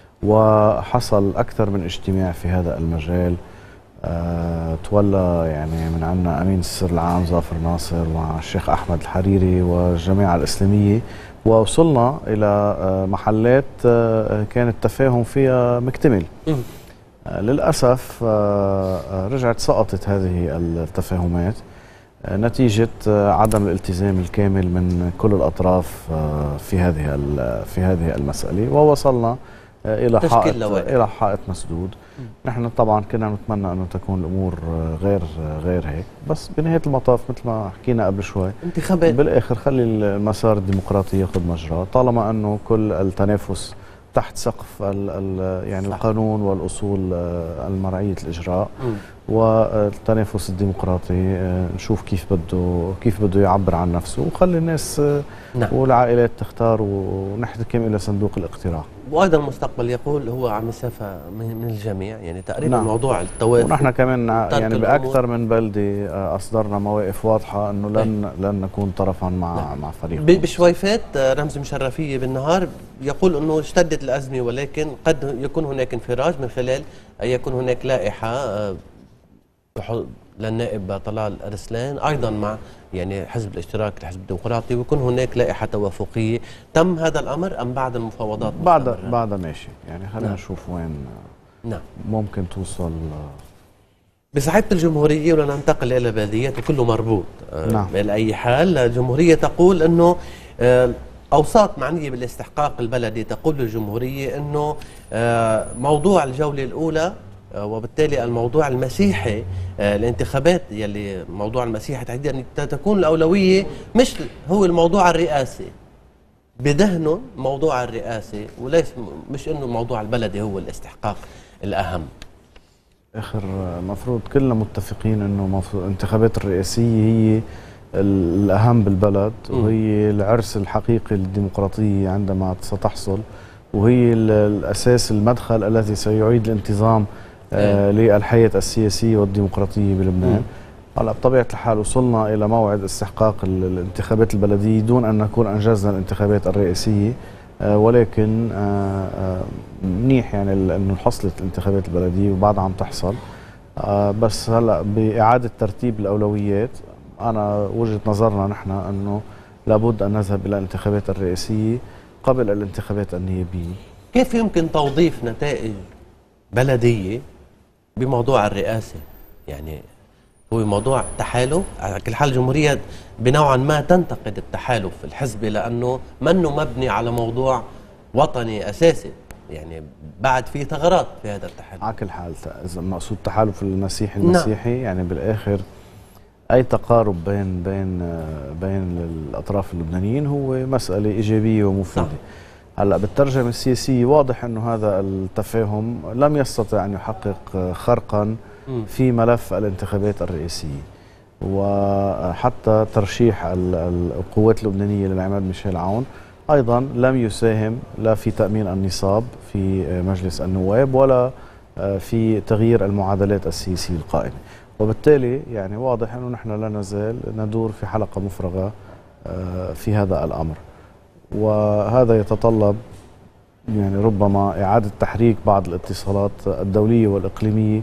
وحصل أكثر من اجتماع في هذا المجال. أه تولى يعني من عندنا أمين السر العام ظافر ناصر مع الشيخ أحمد الحريري والجماعة الإسلامية، ووصلنا إلى محلات أه كان التفاهم فيها مكتمل. أه للأسف أه رجعت سقطت هذه التفاهمات أه نتيجة عدم الالتزام الكامل من كل الأطراف أه في هذه في هذه المسألة، ووصلنا الى حائط الى حائط مسدود. نحن طبعا كنا نتمنى انه تكون الامور غير غير هيك، بس بنهايه المطاف مثل ما حكينا قبل شوي انتخابات بالاخر خلي المسار الديمقراطي ياخذ مجراه، طالما انه كل التنافس تحت سقف ال ال يعني صح. القانون والاصول المرعيه الاجراء م. والتنافس الديمقراطي نشوف كيف بده كيف بده يعبر عن نفسه، وخلي الناس نعم. والعائلات تختار ونحتكم الى صندوق الاقتراع. وايضا المستقبل يقول هو على مسافه من الجميع، يعني تقريبا نعم. موضوع التوافق. ونحن كمان يعني باكثر من بلده اصدرنا مواقف واضحه انه لن لن نكون طرفا مع نعم. مع فريق. بشويفات رمز مشرفيه بالنهار يقول انه اشتدت الازمه، ولكن قد يكون هناك انفراج من خلال ان يكون هناك لائحه للنائب طلال رسلان ايضا مع يعني حزب الاشتراك الحزب الديمقراطي، ويكون هناك لائحه توافقيه. تم هذا الامر ام بعد المفاوضات؟ بعد بعد ماشي، يعني خلينا نعم. نشوف وين نعم ممكن توصل. بصحيفه الجمهوريه ولننتقل الى البلديات وكله مربوط نعم. باي حال. الجمهوريه تقول انه اوساط معنيه بالاستحقاق البلدي تقول للجمهوريه انه موضوع الجوله الاولى وبالتالي الموضوع المسيحي الانتخابات يلي موضوع المسيحي تحديدا تكون الأولوية مش هو الموضوع الرئاسي، بدهنه موضوع الرئاسي وليس مش انه الموضوع البلدي هو الاستحقاق الأهم. اخر المفروض كلنا متفقين انه الانتخابات الرئاسية هي الأهم بالبلد، وهي العرس الحقيقي للديمقراطية عندما ستحصل، وهي الأساس المدخل الذي سيعيد الانتظام آه للحياة السياسية والديمقراطية بلبنان. هلا بطبيعة الحال وصلنا إلى موعد استحقاق الانتخابات البلدية دون أن نكون أنجزنا الانتخابات الرئاسية، آه ولكن آه آه منيح يعني أنه حصلت الانتخابات البلدية وبعدها عم تحصل. آه بس هلا بإعادة ترتيب الأولويات، أنا وجهة نظرنا نحن أنه لابد أن نذهب إلى الانتخابات الرئاسية قبل الانتخابات النيابية. كيف يمكن توظيف نتائج بلدية بموضوع الرئاسة؟ يعني هو موضوع تحالف، على كل حال الجمهورية بنوعا ما تنتقد التحالف الحزبي لأنه منه مبني على موضوع وطني أساسي، يعني بعد في ثغرات في هذا التحالف. على كل حال إذا مقصود تحالف المسيحي المسيحي نعم. يعني بالآخر أي تقارب بين بين بين الأطراف اللبنانيين هو مسألة إيجابية ومفيدة. هلا بالترجمة السياسية واضح أنه هذا التفاهم لم يستطع أن يحقق خرقا في ملف الانتخابات الرئاسية، وحتى ترشيح القوات اللبنانية للعماد ميشيل عون أيضا لم يساهم لا في تأمين النصاب في مجلس النواب ولا في تغيير المعادلات السياسية القائمة، وبالتالي يعني واضح أنه نحن لا نزال ندور في حلقة مفرغة في هذا الأمر، وهذا يتطلب يعني ربما إعادة تحريك بعض الاتصالات الدولية والإقليمية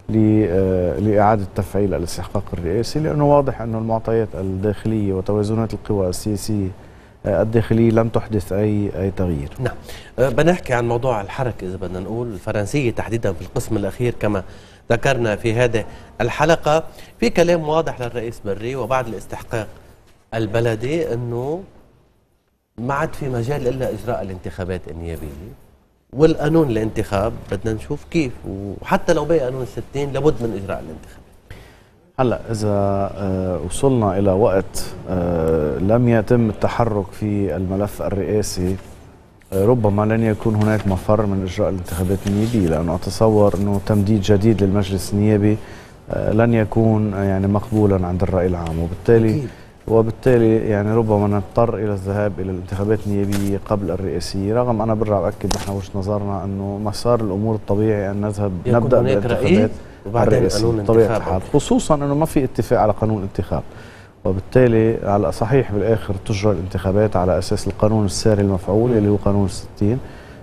لإعادة تفعيل الاستحقاق الرئاسي، لأنه واضح أن المعطيات الداخلية وتوازنات القوى السياسية الداخلية لم تحدث أي أي تغيير. نعم، بنحكي عن موضوع الحركة إذا بدنا نقول الفرنسية تحديدا في القسم الأخير كما ذكرنا في هذه الحلقة، في كلام واضح للرئيس بري وبعد الاستحقاق البلدي أنه ما عاد في مجال إلا إجراء الانتخابات النيابية، والقانون الانتخاب بدنا نشوف كيف، وحتى لو بقي قانون الستين لابد من إجراء الانتخاب. هلا إذا وصلنا إلى وقت لم يتم التحرك في الملف الرئاسي ربما لن يكون هناك مفر من إجراء الانتخابات النيابية، لأنه أتصور أنه تمديد جديد للمجلس النيابي لن يكون يعني مقبولا عند الرأي العام، وبالتالي أكيد. وبالتالي يعني ربما نضطر إلى الذهاب إلى الانتخابات النيابية قبل الرئاسية، رغم أنا برجع بأكد نحن وجهة نظرنا أنه مسار الأمور الطبيعي أن نذهب نبدأ بالانتخابات الرئاسية طبيعة الحال، خصوصا أنه ما في اتفاق على قانون الانتخاب، وبالتالي على صحيح بالآخر تجرى الانتخابات على أساس القانون الساري المفعول اللي هو قانون الستين،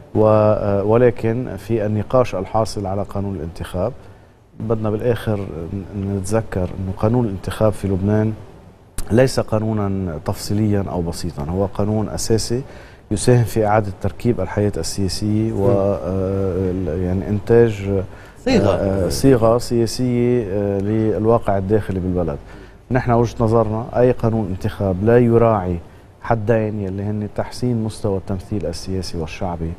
ولكن في النقاش الحاصل على قانون الانتخاب بدنا بالآخر نتذكر أنه قانون الانتخاب في لبنان ليس قانونا تفصيليا أو بسيطا، هو قانون أساسي يساهم في إعادة تركيب الحياة السياسية و يعني إنتاج صيغة صيغة سياسية للواقع الداخلي بالبلد. نحن وجهة نظرنا أي قانون انتخاب لا يراعي حدين يلي هن تحسين مستوى التمثيل السياسي والشعبي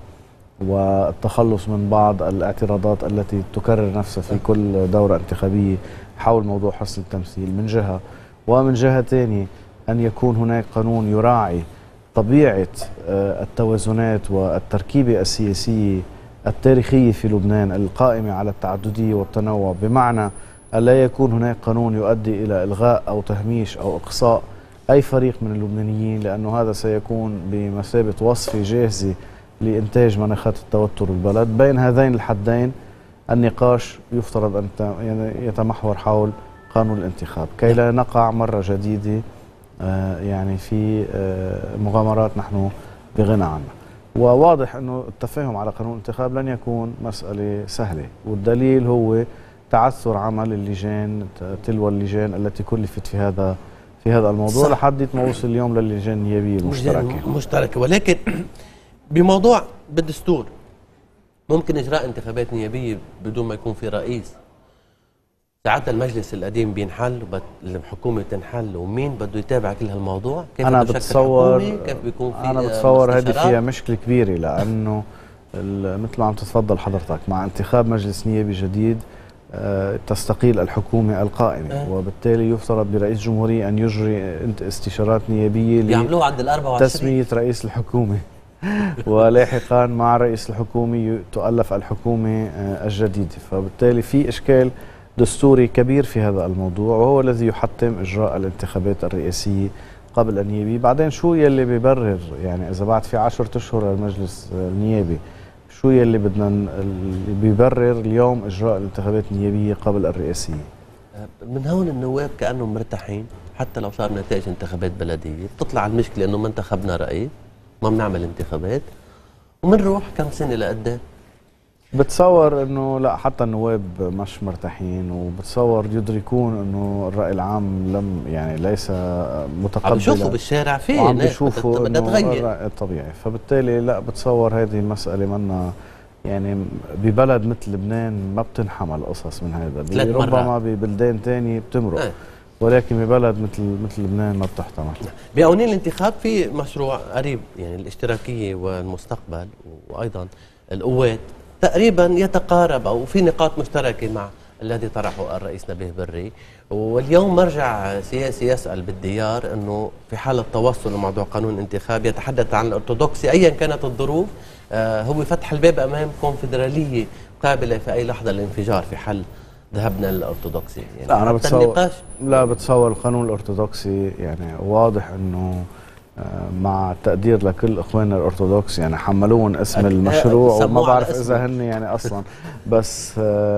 والتخلص من بعض الاعتراضات التي تكرر نفسها في كل دورة انتخابية حول موضوع حسن التمثيل من جهة، ومن جهة ثانية أن يكون هناك قانون يراعي طبيعة التوازنات والتركيبة السياسية التاريخية في لبنان القائمة على التعددية والتنوع، بمعنى ألا يكون هناك قانون يؤدي إلى إلغاء أو تهميش أو إقصاء أي فريق من اللبنانيين، لأنه هذا سيكون بمثابة وصفة جاهزة لإنتاج مناخات التوتر بالبلد. بين هذين الحدين النقاش يفترض أن يتمحور حول قانون الانتخاب كي لا نقع مرة جديدة يعني في مغامرات نحن بغنى عنها. وواضح أنه التفاهم على قانون الانتخاب لن يكون مسألة سهلة، والدليل هو تعثر عمل اللجان تلو اللجان التي كلفت في هذا في هذا الموضوع صح. لحد ما وصل اليوم للجان النيابية المشتركة مشتركة. ولكن بموضوع بالدستور ممكن إجراء انتخابات نيابية بدون ما يكون في رئيس، ساعتها المجلس القديم بينحل والحكومة تنحل، ومين بده يتابع كل هالموضوع؟ كيف أنا بتصور كيف بيكون في أنا بتصور هذه فيها مشكلة كبيرة، لأنه مثل ما عم تتفضل حضرتك مع انتخاب مجلس نيابي جديد تستقيل الحكومة القائمة أه. وبالتالي يفترض برئيس جمهورية أن يجري استشارات نيابية يعملوها عند الأربعة وعشرين تسمية رئيس الحكومة ولاحقا مع رئيس الحكومة تؤلف الحكومة الجديدة، فبالتالي في إشكال دستوري كبير في هذا الموضوع، وهو الذي يحتم إجراء الانتخابات الرئاسية قبل النيابي. بعدين شو يلي بيبرر يعني إذا بعد في عشرة أشهر المجلس النيابي شو يلي بدنا اللي بيبرر اليوم إجراء الانتخابات النيابية قبل الرئاسية؟ من هون النواب كأنهم مرتاحين حتى لو صار نتائج انتخابات بلدية، بتطلع المشكلة إنه ما انتخبنا رئيس، ما بنعمل انتخابات، ومنروح كم سنة لقدام. بتصور انه لا، حتى النواب مش مرتاحين، وبتصور يدركون انه الرأي العام لم يعني ليس متقبل، عم بيشوفوا بالشارع في عم ناس بيشوفوا بدها انه تغير الرأي الطبيعي. فبالتالي لا، بتصور هذه المسألة منا يعني ببلد مثل لبنان ما بتنحمل قصص من هذا، ربما ببلدان ثانيه بتمرق اه. ولكن ببلد مثل مثل لبنان ما بتحتمل. بقوانين الانتخاب في مشروع قريب يعني الاشتراكيه والمستقبل وايضا القوات تقريبا يتقارب او في نقاط مشتركه مع الذي طرحه الرئيس نبيه بري، واليوم مرجع سياسي يسأل بالديار انه في حالة توصل لموضوع قانون انتخاب يتحدث عن الارثوذكسي ايا كانت الظروف، آه هو فتح الباب امام كونفدرالية قابلة في اي لحظة للانفجار في حل ذهبنا للارثوذكسي. يعني لا انا بتصور لا بتصور القانون الارثوذكسي يعني واضح انه مع التقدير لكل اخواننا الارثوذكس يعني حملوهم اسم المشروع وما بعرف اذا هن يعني اصلا بس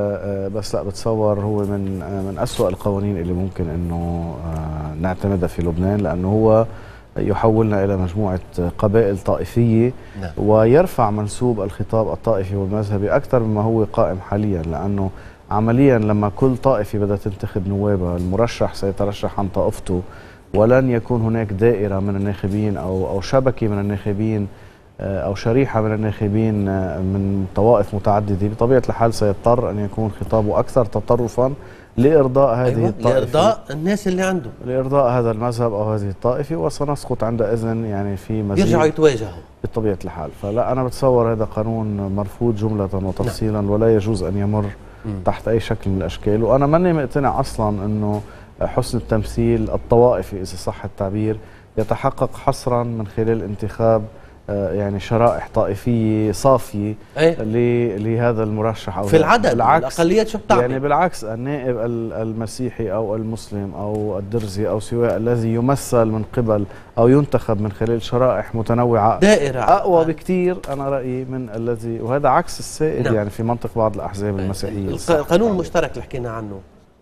بس لا بتصور هو من من اسوأ القوانين اللي ممكن انه نعتمدها في لبنان، لانه هو يحولنا الى مجموعه قبائل طائفيه ويرفع منسوب الخطاب الطائفي والمذهبي اكثر مما هو قائم حاليا، لانه عمليا لما كل طائفه بدها تنتخب نوابها المرشح سيترشح عن طائفته، ولن يكون هناك دائرة من الناخبين أو أو شبكة من الناخبين أو شريحة من الناخبين من طوائف متعددة. بطبيعة الحال سيضطر أن يكون خطابه أكثر تطرفا لإرضاء هذه أيوة الطائفة، لإرضاء الناس اللي عنده، لإرضاء هذا المذهب أو هذه الطائفة، وسنسقط عندئذ يعني في مزيد يرجعوا يتواجهوا بطبيعة الحال. فلا أنا بتصور هذا قانون مرفوض جملة وتفصيلا نعم. ولا يجوز أن يمر م. تحت أي شكل من الأشكال، وأنا ماني مقتنع أصلا أنه حسن التمثيل الطوائفي إذا صح التعبير يتحقق حصرا من خلال انتخاب يعني شرائح طائفية صافية ايه؟ لهذا المرشح أو في العدد الأقليات شو بتعمل؟ يعني بالعكس النائب المسيحي أو المسلم أو الدرزي أو سواء الذي يمثل من قبل أو ينتخب من خلال شرائح متنوعة دائرة أقوى بكثير أنا رأيي من الذي، وهذا عكس السائد نعم. يعني في منطق بعض الأحزاب المسيحية. القانون المشترك اللي حكينا عنه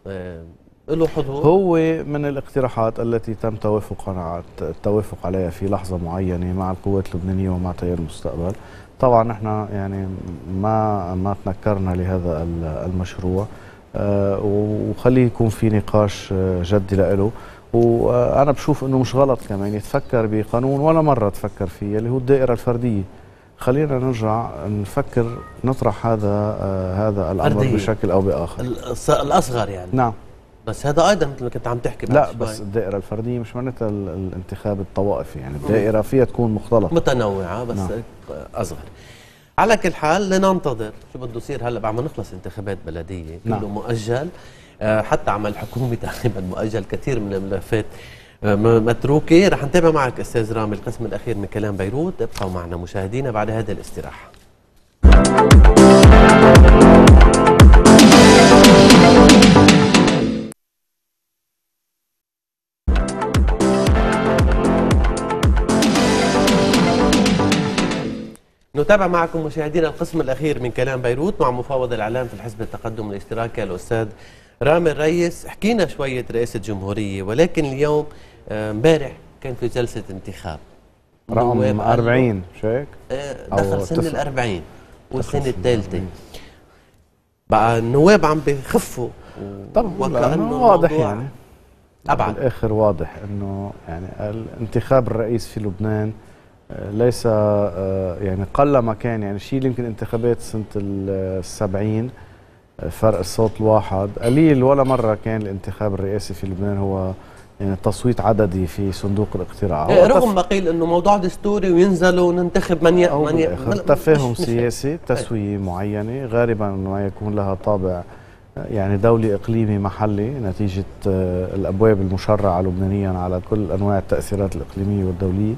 له حضور؟ هو من الاقتراحات التي تم توافق التوافق عليها في لحظة معينة مع القوات اللبنانية ومع تيار المستقبل. طبعا نحن يعني ما ما تنكرنا لهذا المشروع أه وخليه يكون في نقاش جدي له، وانا بشوف انه مش غلط كمان يتفكر بقانون ولا مرة تفكر فيه اللي هو الدائرة الفردية. خلينا نرجع نفكر نطرح هذا آه هذا الامر فردية. بشكل او باخر الاصغر يعني نعم. بس هذا ايضا مثل ما كنت عم تحكي لا شوي. بس الدائره الفرديه مش معناتها الانتخاب الطوائفي، يعني الدائره فيها تكون مختلطه متنوعه بس نعم. اصغر. على كل حال لننتظر شو بده يصير هلا بعد ما نخلص انتخابات بلديه كله نعم. مؤجل، آه حتى عمل حكومي تقريبا مؤجل، كثير من الملفات آه متروكه. رح نتابع معك استاذ رامي القسم الاخير من كلام بيروت، ابقوا معنا مشاهدينا بعد هذه الاستراحه. نتابع معكم مشاهدينا القسم الأخير من كلام بيروت مع مفوض الإعلام في الحزب التقدم الاشتراكي الأستاذ رامي الريس. حكينا شوية رئاسة جمهورية، ولكن اليوم امبارح كان في جلسة انتخاب رقم أربعين مش هيك؟ دخل سن الأربعين والسنة الثالثة بقى النواب عم بخفوا طبعا وكأنه واضح يعني أبعد بالآخر واضح إنه يعني الانتخاب الرئيس في لبنان ليس يعني قل ما كان، يعني شيء يمكن انتخابات سنة السبعين فرق الصوت الواحد قليل، ولا مرة كان الانتخاب الرئاسي في لبنان هو يعني تصويت عددي في صندوق الاقتراع. رغم ما قيل انه موضوع دستوري وينزلوا وننتخب من ي... من ي... تفاهم سياسي تسوية معينة غالبا ما يكون لها طابع يعني دولي اقليمي محلي نتيجة الابواب المشرعة لبنانيا على كل انواع التأثيرات الاقليمية والدولية،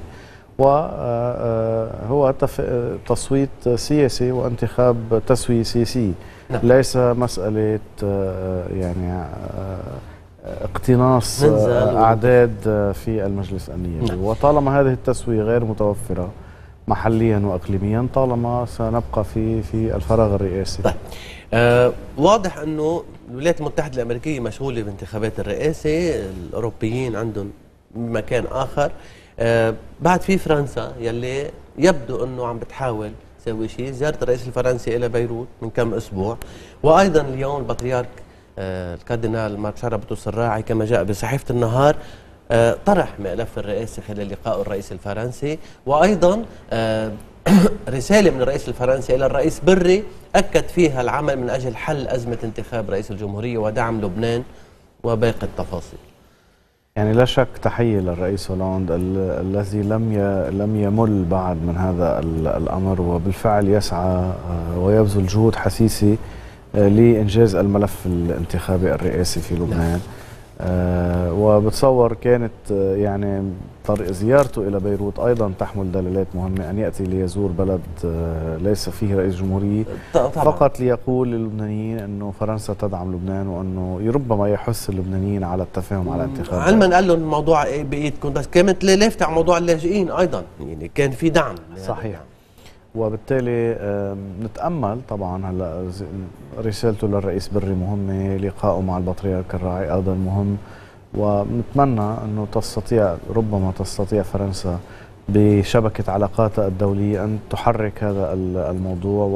وهو تصويت سياسي وانتخاب تسوية سياسية نعم. ليس مسألة يعني اقتناص أعداد في المجلس النيابي نعم. وطالما هذه التسوية غير متوفرة محليا وإقليميا طالما سنبقى في في الفراغ الرئاسي. طيب آه واضح أنه الولايات المتحدة الأمريكية مشغولة بانتخابات الرئاسة، الأوروبيين عندهم مكان آخر، آه بعد في فرنسا يلي يبدو انه عم بتحاول يسوي شيء. زيارة الرئيس الفرنسي إلى بيروت من كم أسبوع، وأيضا اليوم البطريرك آه الكاردينال مارشال بطرس الراعي كما جاء بصحيفة النهار آه طرح ملف الرئاسة خلال لقائه الرئيس الفرنسي، وأيضا آه رسالة من الرئيس الفرنسي إلى الرئيس بري أكد فيها العمل من أجل حل أزمة انتخاب رئيس الجمهورية ودعم لبنان وباقي التفاصيل. يعني لا شك تحية للرئيس هولاند الذي لم لم يمل بعد من هذا الأمر، وبالفعل يسعى ويبذل جهود حثيثة لإنجاز الملف الانتخابي الرئاسي في لبنان. نعم. آه وبتصور كانت يعني طريق زيارته إلى بيروت أيضا تحمل دلالات مهمة، أن يأتي ليزور بلد آه ليس فيه رئيس جمهورية فقط ليقول للبنانيين أنه فرنسا تدعم لبنان، وأنه ربما يحث اللبنانيين على التفاهم على انتخاب. علما قال لهم الموضوع بإيدكم، بس كانت لافتة على موضوع اللاجئين أيضا، يعني كان في دعم. صحيح. وبالتالي نتأمل طبعا هلا رسالته للرئيس بري مهمة، لقائه مع البطريرك الراعي أيضا مهم، ونتمنى أنه تستطيع ربما تستطيع فرنسا بشبكة علاقاتها الدولية أن تحرك هذا الموضوع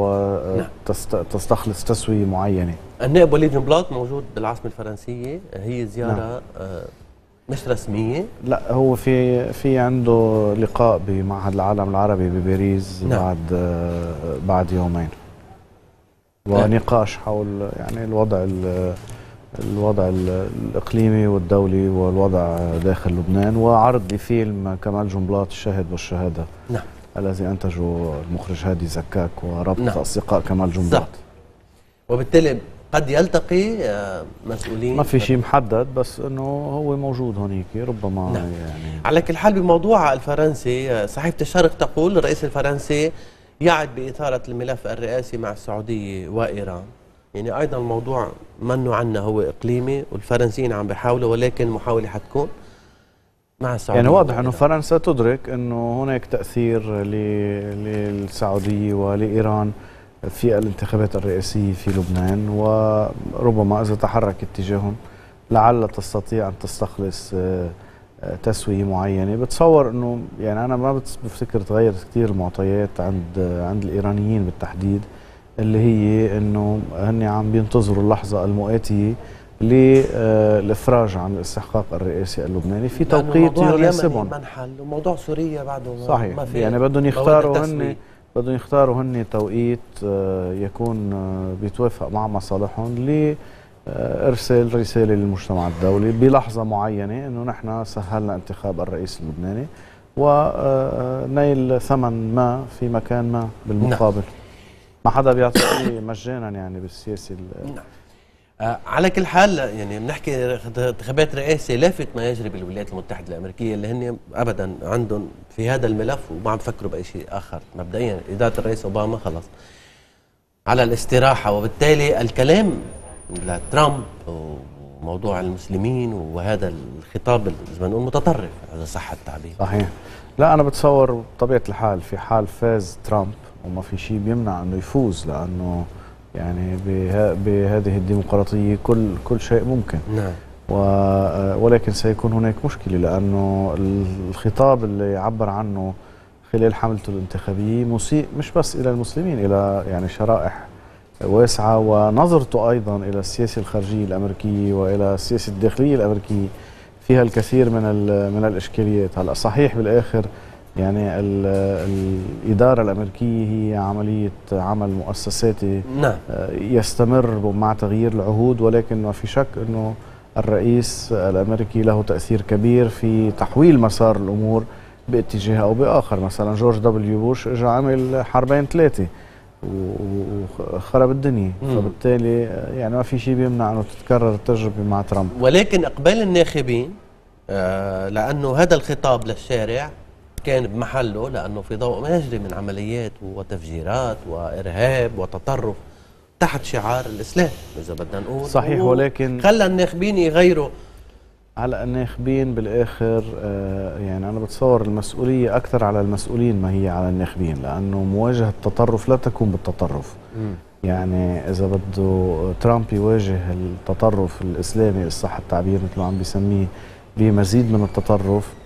وتستخلص تسوية معينة. النائب وليد جنبلاط موجود بالعاصمة الفرنسية، هي زيارة نعم. مش رسمية. لا، هو في في عنده لقاء بمعهد العالم العربي بباريس نعم. بعد بعد يومين، ونقاش حول يعني الوضع الوضع الاقليمي والدولي والوضع داخل لبنان، وعرض لفيلم كمال جنبلاط الشاهد والشهادة نعم. الذي انتجه المخرج هادي زكاك ورابطة نعم. اصدقاء كمال جنبلاط. وبالتالي قد يلتقي مسؤولين، ما في شيء محدد، بس انه هو موجود هونيك ربما نعم. يعني على كل حال بموضوع الفرنسي، صحيفة الشرق تقول الرئيس الفرنسي يعد بإثارة الملف الرئاسي مع السعودية وإيران. يعني أيضا الموضوع منه عنا هو إقليمي، والفرنسيين عم بيحاولوا، ولكن المحاولة حتكون مع السعودية. يعني واضح أنه فرنسا تدرك أنه هناك تأثير للسعودية ولإيران في الانتخابات الرئاسية في لبنان، وربما إذا تحرك اتجاههم لعل تستطيع أن تستخلص تسوية معينة. بتصور أنه يعني أنا ما بفتكر تغيرت كثير المعطيات عند عند الإيرانيين بالتحديد، اللي هي أنه هن عم بينتظروا اللحظة المؤاتية للإفراج عن الاستحقاق الرئاسي اللبناني في توقيت يناسبهم. منحل وموضوع سوريا بعده صحيح، ما في يعني بدهم يختاروا هن بدهم يختاروا هن توقيت يكون بيتوافق مع مصالحهم لإرسال رسالة للمجتمع الدولي بلحظة معينة أنه نحن سهلنا انتخاب الرئيس اللبناني ونيل ثمن ما في مكان ما بالمقابل. نعم. ما حدا بيعطيه مجانا يعني بالسياسة. نعم. آه على كل حال يعني بنحكي انتخابات رئاسة، لافت ما يجري بالولايات المتحدة الأمريكية اللي هن أبدا عندهم في هذا الملف وما عم بفكروا بأي شيء آخر. مبدئيا إدارة الرئيس أوباما خلص على الاستراحة، وبالتالي الكلام لترامب وموضوع المسلمين وهذا الخطاب زي ما نقول متطرف إذا صح التعبير. صحيح. لا، أنا بتصور بطبيعة الحال في حال فاز ترامب وما في شيء بيمنع انه يفوز، لانه يعني بهذه الديمقراطيه كل كل شيء ممكن. نعم. ولكن سيكون هناك مشكله، لانه الخطاب اللي عبر عنه خلال حملته الانتخابيه مسيء مش بس الى المسلمين، الى يعني شرائح واسعه، ونظرته ايضا الى السياسه الخارجيه الامريكيه والى السياسه الداخليه الامريكيه فيها الكثير من من الاشكاليات. هلا صحيح بالاخر يعني الإدارة الأمريكية هي عملية عمل مؤسساتي نعم. يستمر مع تغيير العهود، ولكن ما في شك أنه الرئيس الأمريكي له تأثير كبير في تحويل مسار الأمور باتجاه أو بآخر. مثلا جورج دبليو بوش اجى عمل حربين ثلاثة وخرب الدنيا. مم. فبالتالي يعني ما في شيء بيمنع أنه تتكرر التجربة مع ترامب. ولكن إقبال الناخبين آه لأنه هذا الخطاب للشارع كان بمحله، لأنه في ضوء ما يجري من عمليات وتفجيرات وإرهاب وتطرف تحت شعار الإسلام إذا بدنا نقول. صحيح. ولكن خلى الناخبين يغيروا. على الناخبين بالآخر آه يعني أنا بتصور المسؤولية أكثر على المسؤولين ما هي على الناخبين، لأنه مواجهة التطرف لا تكون بالتطرف. م. يعني إذا بده ترامب يواجه التطرف الإسلامي إن صح التعبير مثل ما عم بيسميه بمزيد من التطرف،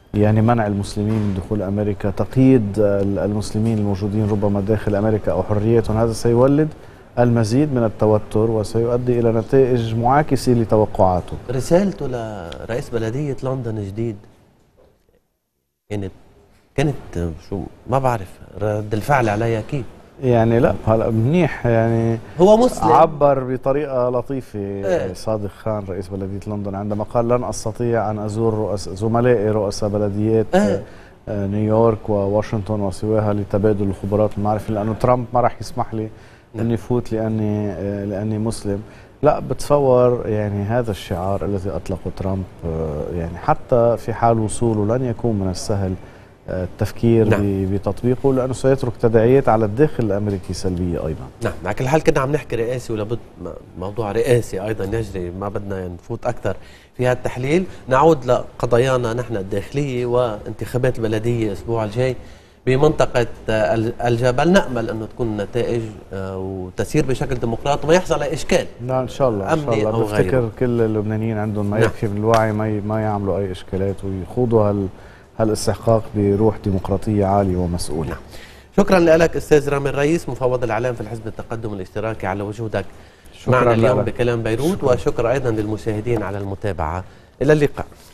يعني منع المسلمين من دخول أمريكا، تقييد المسلمين الموجودين ربما داخل أمريكا أو حريتهم، هذا سيولد المزيد من التوتر وسيؤدي إلى نتائج معاكسة لتوقعاته. رسالته لرئيس بلدية لندن جديد كانت كانت شو ما بعرف رد الفعل عليها كيف؟ يعني لا هلا منيح، يعني هو مسلم عبر بطريقه لطيفه. ايه؟ صادق خان رئيس بلديه لندن عندما قال لن استطيع ان ازور رؤس زملائي رؤساء بلديات ايه؟ نيويورك وواشنطن وسواها لتبادل الخبرات والمعرفه، لانه ترامب ما راح يسمح لي اني فوت لاني لاني مسلم. لا بتصور يعني هذا الشعار الذي اطلقه ترامب يعني حتى في حال وصوله لن يكون من السهل التفكير نعم. بتطبيقه، لانه سيترك تداعيات على الداخل الامريكي سلبيه ايضا. نعم، مع كل حال كنا عم نحكي رئاسي ولابد موضوع رئاسي ايضا يجري، ما بدنا نفوت اكثر في هذا التحليل. نعود لقضايانا نحن الداخليه وانتخابات البلديه الاسبوع الجاي بمنطقه الجبل. نامل انه تكون النتائج وتسير بشكل ديمقراطي وما يحصل اي اشكال. نعم ان شاء الله ان شاء الله. بفتكر كل اللبنانيين عندهم ما يكفي نعم. من الوعي ما ما يعملوا اي اشكالات ويخوضوا هال هالاستحقاق بروح ديمقراطية عالية ومسؤولة. نعم. شكرا لك أستاذ رامي الرئيس مفوض الإعلام في الحزب التقدم الاشتراكي على وجودك معنا اليوم بكلام بيروت، وشكرا أيضا للمشاهدين على المتابعة. إلى اللقاء.